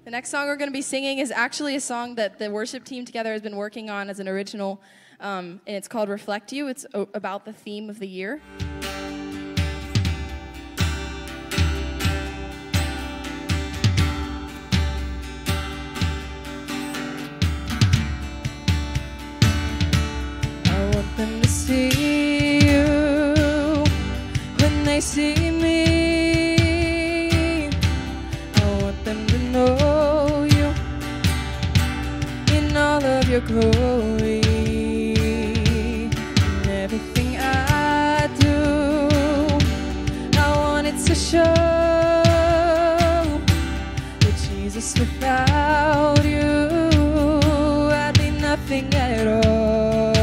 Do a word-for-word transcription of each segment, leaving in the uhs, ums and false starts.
The next song we're going to be singing is actually a song that the worship team together has been working on as an original, um, and it's called Reflect You. It's o- about the theme of the year. I want them to see you when they see me. I want them to know you in all of your glory. In everything I do, I want it to show that Jesus, without you, I'd be nothing at all.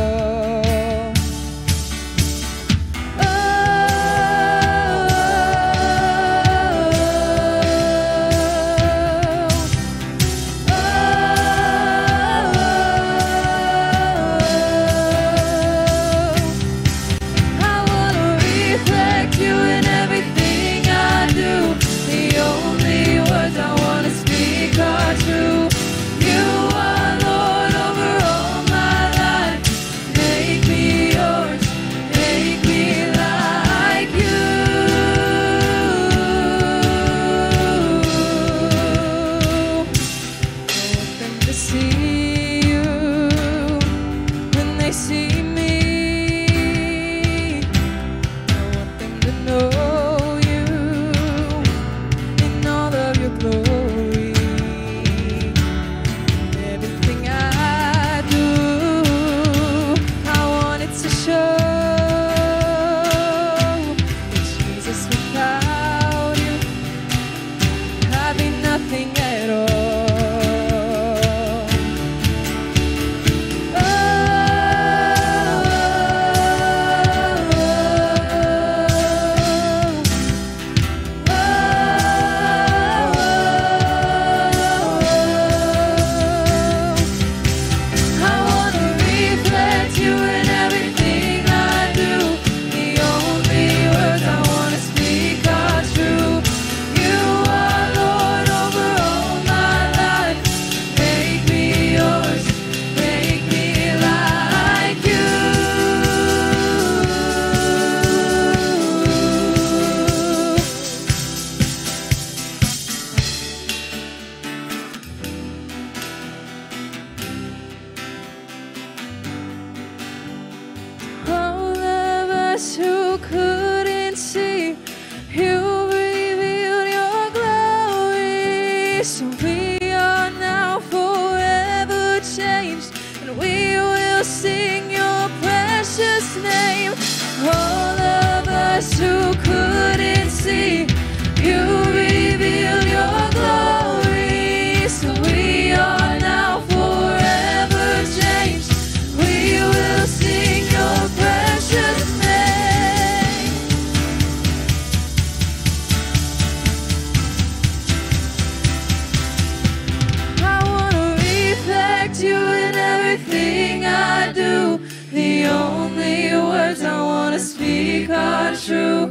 Who couldn't see, you revealed your glory. So we are now forever changed, and we will sing your precious name. All of us who couldn't see, you revealed your glory. So we are now forever changed, we will sing your precious name. You in everything I do. The only words I want to speak are true.